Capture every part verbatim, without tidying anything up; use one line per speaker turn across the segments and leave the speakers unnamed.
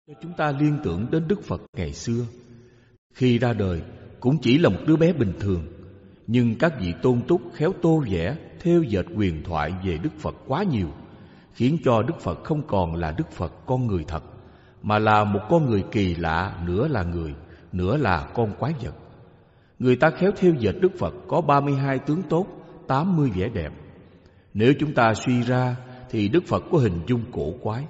cho chúng ta liên tưởng đến Đức Phật ngày xưa. Khi ra đời cũng chỉ là một đứa bé bình thường, nhưng các vị tôn túc khéo tô vẽ, thêu dệt huyền thoại về Đức Phật quá nhiều, khiến cho Đức Phật không còn là Đức Phật con người thật, mà là một con người kỳ lạ, nửa là người, nửa là con quái vật. Người ta khéo thêu dệt Đức Phật có ba mươi hai tướng tốt, tám mươi vẻ đẹp. Nếu chúng ta suy ra thì Đức Phật có hình dung cổ quái.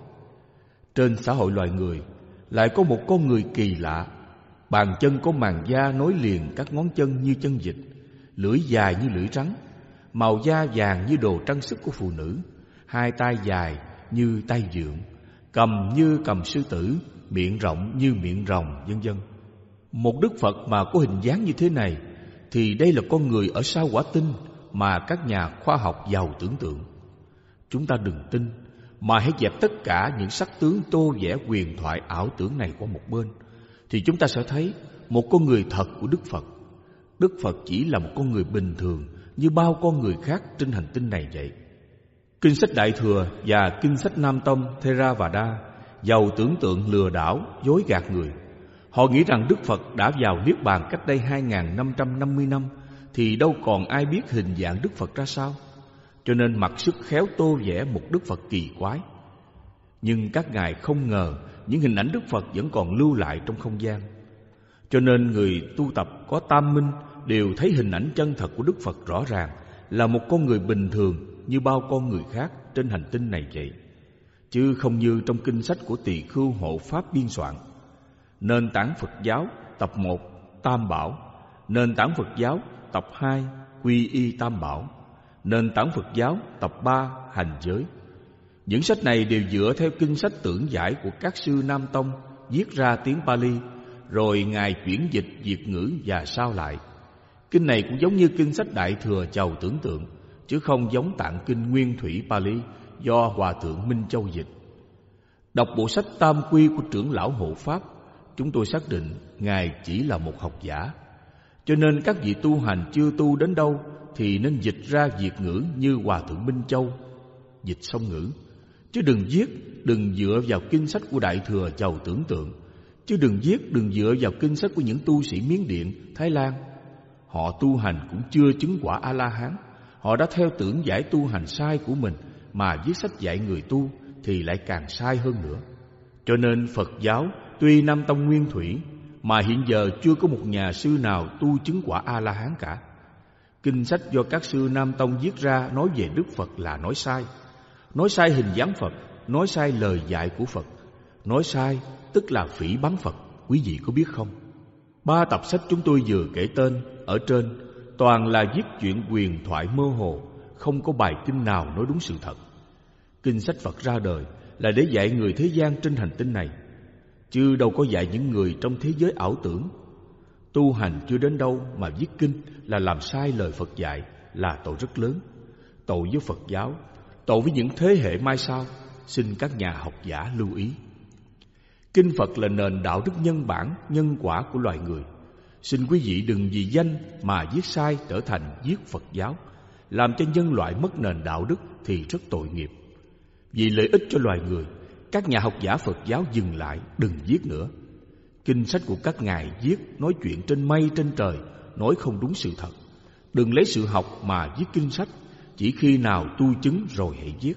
Trên xã hội loài người lại có một con người kỳ lạ. Bàn chân có màng da nối liền các ngón chân như chân vịt, lưỡi dài như lưỡi rắn, màu da vàng như đồ trang sức của phụ nữ, hai tay dài như tay dượng, cầm như cầm sư tử, miệng rộng như miệng rồng, vân vân. Một Đức Phật mà có hình dáng như thế này thì đây là con người ở sao Hỏa Tinh mà các nhà khoa học giàu tưởng tượng. Chúng ta đừng tin, mà hãy dẹp tất cả những sắc tướng tô vẽ huyền thoại ảo tưởng này qua một bên, thì chúng ta sẽ thấy một con người thật của Đức Phật. Đức Phật chỉ là một con người bình thường như bao con người khác trên hành tinh này vậy. Kinh sách Đại Thừa và kinh sách Nam Tông Theravada giàu tưởng tượng lừa đảo, dối gạt người. Họ nghĩ rằng Đức Phật đã vào Niết Bàn cách đây hai nghìn năm trăm năm mươi năm, thì đâu còn ai biết hình dạng Đức Phật ra sao, cho nên mặc sức khéo tô vẽ một Đức Phật kỳ quái. Nhưng các ngài không ngờ những hình ảnh Đức Phật vẫn còn lưu lại trong không gian. Cho nên người tu tập có tam minh đều thấy hình ảnh chân thật của Đức Phật rõ ràng là một con người bình thường như bao con người khác trên hành tinh này vậy, chứ không như trong kinh sách của Tỳ Khưu Hộ Pháp biên soạn. Nền tảng Phật giáo tập một Tam Bảo, nền tảng Phật giáo tập hai Quy y Tam Bảo, nền tảng Phật giáo tập ba Hành giới. Những sách này đều dựa theo kinh sách tưởng giải của các sư Nam Tông viết ra tiếng Pali, rồi ngài chuyển dịch Việt ngữ và sao lại. Kinh này cũng giống như kinh sách Đại Thừa giàu tưởng tượng, chứ không giống tạng kinh nguyên thủy Pali do Hòa thượng Minh Châu dịch. Đọc bộ sách Tam Quy của trưởng lão Hộ Pháp, chúng tôi xác định ngài chỉ là một học giả. Cho nên các vị tu hành chưa tu đến đâu thì nên dịch ra Việt ngữ như Hòa thượng Minh Châu dịch song ngữ, chứ đừng viết, đừng dựa vào kinh sách của Đại Thừa giàu tưởng tượng, chứ đừng viết, đừng dựa vào kinh sách của những tu sĩ Miến Điện, Thái Lan. Họ tu hành cũng chưa chứng quả A-la-hán, họ đã theo tưởng giải tu hành sai của mình mà viết sách dạy người tu thì lại càng sai hơn nữa. Cho nên Phật giáo tuy Nam Tông nguyên thủy mà hiện giờ chưa có một nhà sư nào tu chứng quả A-la-hán cả. Kinh sách do các sư Nam Tông viết ra nói về Đức Phật là nói sai. Nói sai hình dáng Phật, nói sai lời dạy của Phật. Nói sai tức là phỉ báng Phật, quý vị có biết không? Ba tập sách chúng tôi vừa kể tên ở trên toàn là viết chuyện huyền thoại mơ hồ, không có bài kinh nào nói đúng sự thật. Kinh sách Phật ra đời là để dạy người thế gian trên hành tinh này, chứ đâu có dạy những người trong thế giới ảo tưởng. Tu hành chưa đến đâu mà viết kinh là làm sai lời Phật dạy, là tội rất lớn. Tội với Phật giáo, tội với những thế hệ mai sau. Xin các nhà học giả lưu ý. Kinh Phật là nền đạo đức nhân bản, nhân quả của loài người. Xin quý vị đừng vì danh mà viết sai trở thành viết Phật giáo, làm cho nhân loại mất nền đạo đức thì rất tội nghiệp. Vì lợi ích cho loài người, các nhà học giả Phật giáo dừng lại, đừng viết nữa. Kinh sách của các ngài viết nói chuyện trên mây trên trời, nói không đúng sự thật. Đừng lấy sự học mà viết kinh sách, chỉ khi nào tu chứng rồi hãy viết.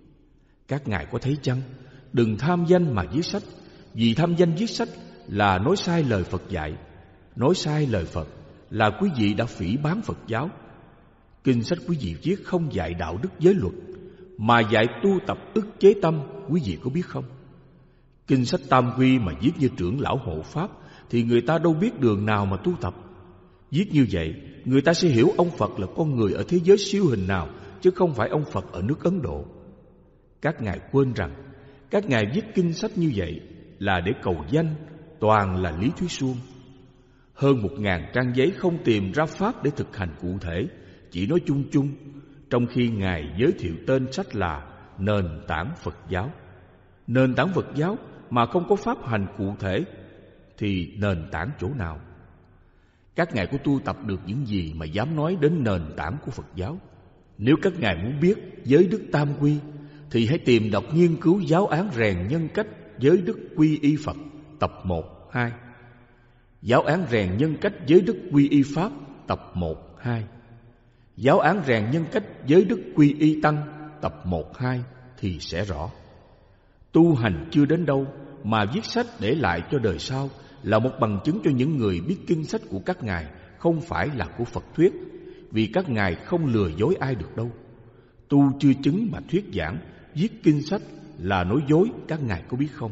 Các ngài có thấy chăng? Đừng tham danh mà viết sách, vì tham danh viết sách là nói sai lời Phật dạy. Nói sai lời Phật là quý vị đã phỉ báng Phật giáo. Kinh sách quý vị viết không dạy đạo đức giới luật, mà dạy tu tập ức chế tâm, quý vị có biết không? Kinh sách Tam Quy mà viết như trưởng lão Hộ Pháp thì người ta đâu biết đường nào mà tu tập. Viết như vậy, người ta sẽ hiểu ông Phật là con người ở thế giới siêu hình nào, chứ không phải ông Phật ở nước Ấn Độ. Các ngài quên rằng các ngài viết kinh sách như vậy là để cầu danh, toàn là lý thuyết suông. Hơn một ngàn trang giấy không tìm ra pháp để thực hành cụ thể, chỉ nói chung chung, trong khi ngài giới thiệu tên sách là nền tảng Phật giáo. Nền tảng Phật giáo mà không có pháp hành cụ thể thì nền tảng chỗ nào? Các ngài có tu tập được những gì mà dám nói đến nền tảng của Phật giáo? Nếu các ngài muốn biết giới đức tam quy thì hãy tìm đọc nghiên cứu giáo án rèn nhân cách giới đức quy y Phật, tập một, hai. Giáo án rèn nhân cách giới đức quy y Pháp, tập một, hai. Giáo án rèn nhân cách giới đức quy y Tăng, tập một, hai thì sẽ rõ. Tu hành chưa đến đâu mà viết sách để lại cho đời sau là một bằng chứng cho những người biết kinh sách của các ngài không phải là của Phật thuyết, vì các ngài không lừa dối ai được đâu. Tu chưa chứng mà thuyết giảng, viết kinh sách là nói dối, các ngài có biết không?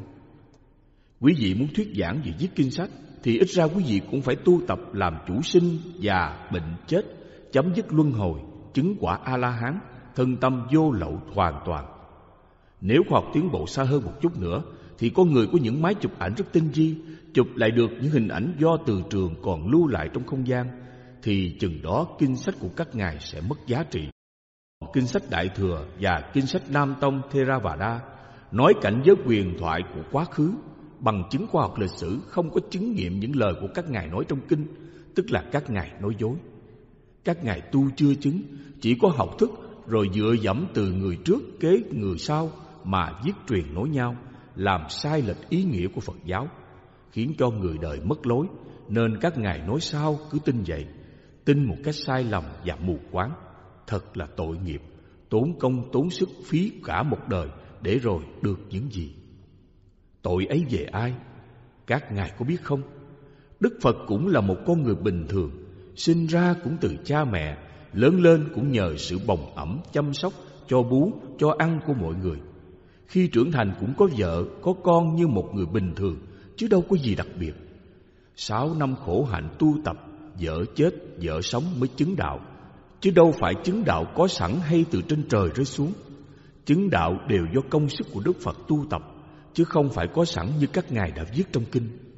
Quý vị muốn thuyết giảng về viết kinh sách thì ít ra quý vị cũng phải tu tập làm chủ sinh, già, bệnh, chết, chấm dứt luân hồi, chứng quả A-la-hán, thân tâm vô lậu hoàn toàn. Nếu khoa học tiến bộ xa hơn một chút nữa thì con người có những máy chụp ảnh rất tinh vi, chụp lại được những hình ảnh do từ trường còn lưu lại trong không gian, thì chừng đó kinh sách của các ngài sẽ mất giá trị. Kinh sách Đại Thừa và kinh sách Nam Tông Theravada nói cảnh giới huyền thoại của quá khứ, bằng chứng khoa học lịch sử không có chứng nghiệm những lời của các ngài nói trong kinh, tức là các ngài nói dối. Các ngài tu chưa chứng, chỉ có học thức rồi dựa dẫm từ người trước kế người sau mà viết truyền nối nhau, làm sai lệch ý nghĩa của Phật giáo, khiến cho người đời mất lối, nên các ngài nói sao cứ tin vậy, tin một cách sai lầm và mù quáng. Thật là tội nghiệp, tốn công tốn sức phí cả một đời để rồi được những gì. Tội ấy về ai? Các ngài có biết không? Đức Phật cũng là một con người bình thường, sinh ra cũng từ cha mẹ, lớn lên cũng nhờ sự bồng ẵm, chăm sóc, cho bú, cho ăn của mọi người. Khi trưởng thành cũng có vợ, có con như một người bình thường, chứ đâu có gì đặc biệt. Sáu năm khổ hạnh tu tập, vợ chết, vợ sống mới chứng đạo, chứ đâu phải chứng đạo có sẵn hay từ trên trời rơi xuống. Chứng đạo đều do công sức của Đức Phật tu tập, chứ không phải có sẵn như các ngài đã viết trong kinh.